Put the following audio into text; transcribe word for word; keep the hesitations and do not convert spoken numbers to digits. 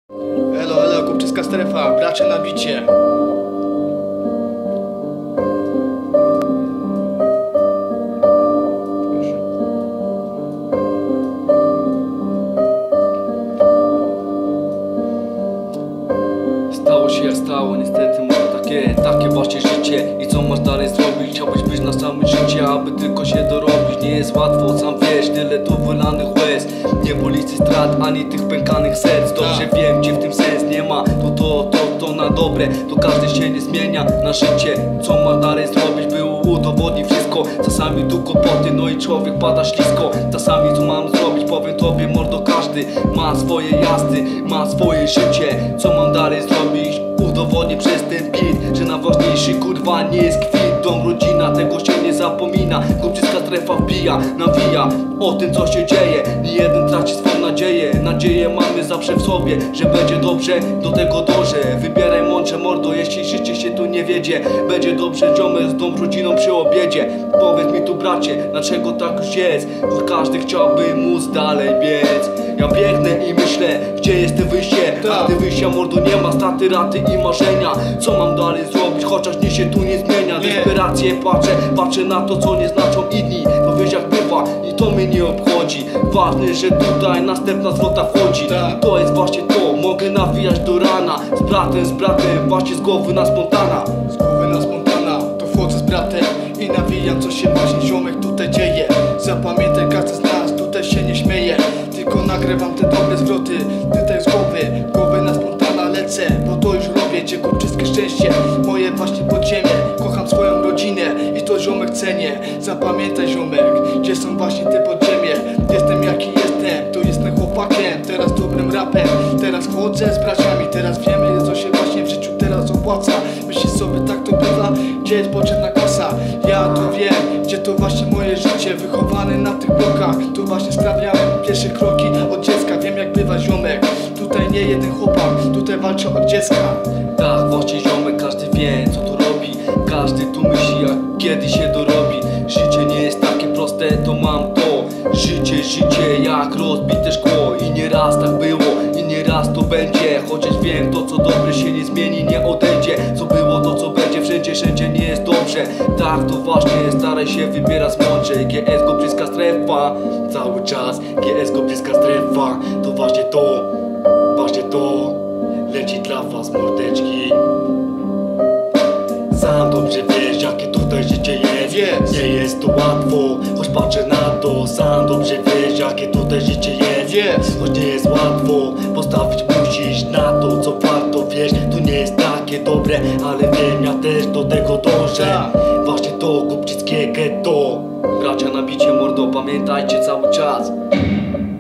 Elo, elo, Kupczyska strefa, bracie na bicie. Stało się jak stało, niestety może takie, takie właśnie życie. I co masz dalej zrobić? Chciałbyś być na samym życie, aby tylko się dorobić. Nie jest łatwo, sam wiesz, tyle tu wylanych łez. Nie policji strat, ani tych pękanych serc. Dobrze wiem, gdzie w tym sens nie ma. To to, to, to na dobre. To każdy się nie zmienia na życie. Co masz dalej zrobić, by udowodnić wszystko. Czasami tu kłopoty, no i człowiek pada ślisko. Czasami co mam zrobić, powiem tobie mordo, każdy ma swoje jazdy, ma swoje życie. Co mam dalej zrobić? Udowodnię przez ten beat, że najważniejszy kurwa nie jest kwit. Dom, rodzina, tego się nie zapomina. Kupczyska strefa wbija, nawija o tym co się dzieje. Nie jeden traci swą nadzieję. Nadzieję mamy zawsze w sobie, że będzie dobrze, do tego dążę. Wybieraj mądrze mordo, jeśli życie się tu nie wiedzie. Będzie dobrze, ziomek z dom, rodziną przy obiedzie. Powiedz mi tu bracie, dlaczego tak już jest? Bo każdy chciałby móc dalej biec. Ja biegnę i myślę, gdzie jest te wyjście? A ty wyjścia mordo nie ma, straty, raty i marzenia. Co mam dalej zrobić, chociaż nic się tu nie zmienia. Desperację patrzę, patrzę na to co nie znaczą inni. To wiesz jak bywa i to mnie nie obchodzi. Ważne, że tutaj następna zwrota wchodzi. I to jest właśnie to, mogę nawijać do rana. Z bratem, z bratem, właśnie z głowy na spontana. Z głowy na spontana, to wchodzę z bratem i nawijam co się właśnie ziomek tutaj dzieje. Zapamiętaj, każdy z nas tutaj się nie śmieje, tylko nagrywam te dobre zwroty tutaj z głowy. Głowy na spontana lecę, bo to już robię. Gdzie kupczyskie szczęście, moje właśnie podziemie. Kocham swoją rodzinę i to ziomek cenię. Zapamiętaj ziomek, gdzie są właśnie te podziemie. Jestem jaki jestem, to jestem chłopakiem. Teraz dobrym rapem, teraz chodzę z braciami. Teraz wiemy co się właśnie w życiu teraz opłaca. Myślisz sobie tak to bywa, gdzie jest potrzebna kasa. Ja tu wiem, gdzie to właśnie moje życie. Wychowany na tych blokach, tu właśnie sprawiałem pierwsze kroki od dziecka. Wiem jak bywa ziomek, tutaj nie jeden chłopak, tutaj walczę od dziecka. Tak, właśnie ziomek, każdy wie co tu robi. Każdy tu myśli jak kiedy się dorobi. Życie nie jest takie proste, to mam to. Życie, życie jak rozbite szkło. I nie raz tak było, i nie raz to będzie. Chociaż wiem, to co dobre się nie zmieni, nie odejdzie. Co było, to co będzie, wszędzie, wszędzie nie jest dobrze. Tak, to właśnie, staraj się wybierać mądrze. G S Kupczyska strefa, cały czas G S Kupczyska strefa. To właśnie to, właśnie to leci dla was mordeczki. Sam dobrze wiesz jakie tutaj życie jest. Yes. Nie jest to łatwo, choć patrzę na to. Sam dobrze wiesz jakie tutaj życie jest. Yes. Choć nie jest łatwo, postawić musisz na to co warto. Wiesz, to nie jest takie dobre, ale wiem, ja też do tego dążę. Tak. Właśnie to kupczyckie getto. Bracia na bicie mordo, pamiętajcie cały czas.